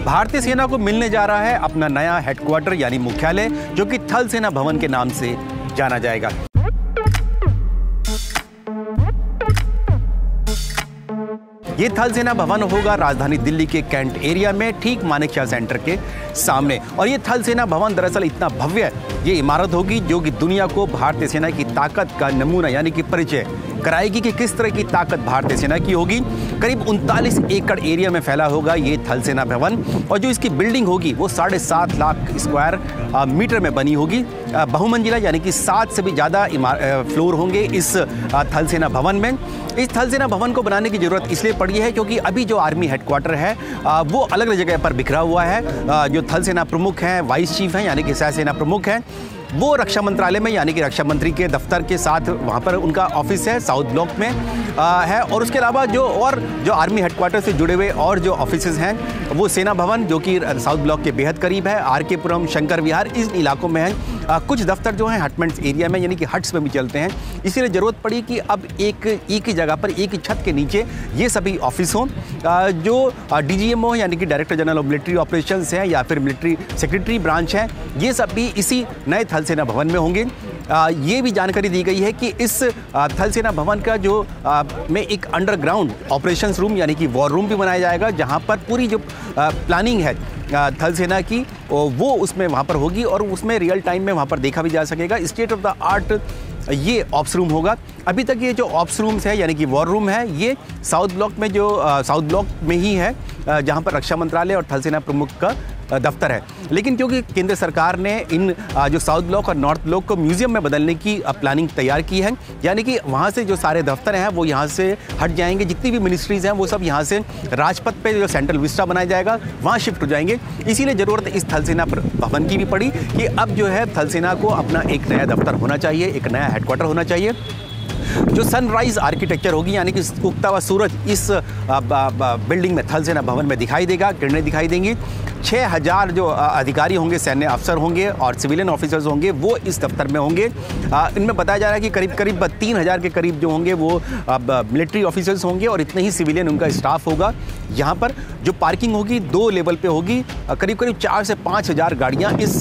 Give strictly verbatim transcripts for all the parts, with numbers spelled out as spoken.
भारतीय सेना को मिलने जा रहा है अपना नया हेडक्वार्टर यानी मुख्यालय, जो कि थल सेना भवन के नाम से जाना जाएगा। ये थल सेना भवन होगा राजधानी दिल्ली के कैंट एरिया में, ठीक मानेकशॉ सेंटर के सामने। और ये थल सेना भवन दरअसल इतना भव्य ये इमारत होगी जो कि दुनिया को भारतीय सेना की ताकत का नमूना यानी कि परिचय कराएगी कि किस तरह की ताकत भारतीय सेना की होगी। करीब उनतालीस एकड़ एरिया में फैला होगा ये थल सेना भवन, और जो इसकी बिल्डिंग होगी वो साढ़े सात लाख स्क्वायर मीटर में बनी होगी। बहुमंजिला यानी कि सात से भी ज़्यादा फ्लोर होंगे इस थल सेना भवन में। इस थल सेना भवन को बनाने की ज़रूरत इसलिए पड़ी है क्योंकि अभी जो आर्मी हेडक्वार्टर है वो अलग अलग जगह पर बिखरा हुआ है। जो थल सेना प्रमुख हैं, वाइस चीफ हैं यानी कि सह सेना प्रमुख हैं, वो रक्षा मंत्रालय में यानी कि रक्षा मंत्री के दफ्तर के साथ वहाँ पर उनका ऑफिस है, साउथ ब्लॉक में आ, है। और उसके अलावा जो और जो आर्मी हेडक्वार्टर से जुड़े हुए और जो ऑफिसेज हैं वो सेना भवन जो कि साउथ ब्लॉक के बेहद करीब है, आर के पुरम, शंकर विहार, इस इलाकों में है। आ, कुछ दफ्तर जो हैं हटमेंट्स एरिया में यानी कि हट्स में भी चलते हैं। इसीलिए ज़रूरत पड़ी कि अब एक एक ही जगह पर एक ही छत के नीचे ये सभी ऑफिस हों। जो डी जी एम ओ यानी कि director general of military operations हैं या फिर मिलिट्री सेक्रेटरी ब्रांच है, ये सब भी इसी नए थल सेना भवन में होंगे। आ, ये भी जानकारी दी गई है कि इस आ, थल सेना भवन का जो आ, में एक अंडरग्राउंड ऑपरेशंस रूम यानी कि वॉर रूम भी बनाया जाएगा, जहां पर पूरी जो आ, प्लानिंग है आ, थल सेना की वो उसमें वहां पर होगी और उसमें रियल टाइम में वहां पर देखा भी जा सकेगा। स्टेट ऑफ द आर्ट ये ऑप्स रूम होगा। अभी तक ये जो ऑप्स रूम्स है यानी कि वॉर रूम है, ये साउथ ब्लॉक में जो आ, साउथ ब्लॉक में ही है जहां पर रक्षा मंत्रालय और थल सेना प्रमुख का दफ्तर है। लेकिन क्योंकि केंद्र सरकार ने इन जो साउथ ब्लॉक और नॉर्थ ब्लॉक को म्यूजियम में बदलने की प्लानिंग तैयार की है, यानी कि वहाँ से जो सारे दफ्तर हैं वो यहाँ से हट जाएंगे, जितनी भी मिनिस्ट्रीज़ हैं वो सब यहाँ से राजपथ पे जो सेंट्रल विस्टा बनाया जाएगा वहाँ शिफ्ट हो जाएंगे। इसीलिए ज़रूरत इस थल सेना भवन की भी पड़ी कि अब जो है थल सेना को अपना एक नया दफ्तर होना चाहिए, एक नया हेडक्वार्टर होना चाहिए। जो सनराइज आर्किटेक्चर होगी यानी कि उगता हुआ सूरज इस बिल्डिंग में थल सेना भवन में दिखाई देगा, किरणें दिखाई देंगी। छः हज़ार जो अधिकारी होंगे, सैन्य अफसर होंगे और सिविलियन ऑफिसर्स होंगे वो इस दफ्तर में होंगे। इनमें बताया जा रहा है कि करीब करीब तीन हज़ार के करीब जो होंगे वो मिलिट्री ऑफिसर्स होंगे और इतने ही सिविलियन उनका स्टाफ होगा। यहाँ पर जो पार्किंग होगी दो लेवल पे होगी, करीब करीब चार से पाँच हज़ार गाड़ियाँ इस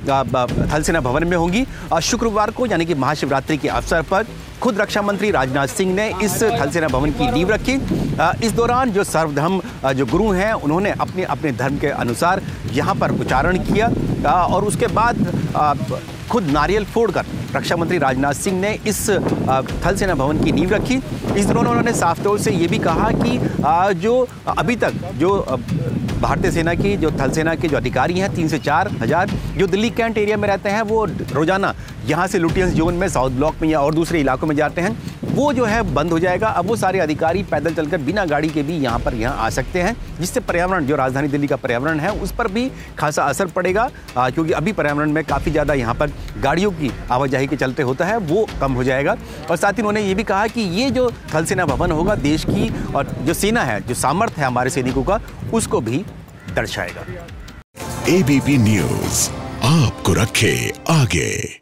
थल सेना भवन में होंगी। शुक्रवार को यानी कि महाशिवरात्रि के अवसर पर खुद रक्षा मंत्री राजनाथ सिंह ने इस थल सेना भवन की नींव रखी। इस दौरान जो सर्वधर्म जो गुरु हैं उन्होंने अपने अपने धर्म के अनुसार यहाँ पर उच्चारण किया और उसके बाद खुद नारियल फोड़कर रक्षा मंत्री राजनाथ सिंह ने इस थल सेना भवन की नींव रखी। इस दौरान उन्होंने साफ तौर से ये भी कहा कि जो अभी तक जो भारतीय सेना की जो थल सेना के जो अधिकारी हैं तीन से चार हज़ार जो दिल्ली कैंट एरिया में रहते हैं, वो रोजाना यहाँ से लुटियंस जोन में, साउथ ब्लॉक में या और दूसरे इलाकों में जाते हैं, वो जो है बंद हो जाएगा। अब वो सारे अधिकारी पैदल चलकर बिना गाड़ी के भी यहाँ पर यहाँ आ सकते हैं, जिससे पर्यावरण जो राजधानी दिल्ली का पर्यावरण है उस पर भी खासा असर पड़ेगा, क्योंकि अभी पर्यावरण में काफ़ी ज़्यादा यहाँ पर गाड़ियों की आवाजाही के चलते होता है, वो कम हो जाएगा। और साथ ही उन्होंने ये भी कहा कि ये जो थल सेना भवन होगा देश की और जो सेना है, जो सामर्थ्य है हमारे सैनिकों का, उसको भी दर्शाएगा। ए बी पी न्यूज़ आपको रखे आगे।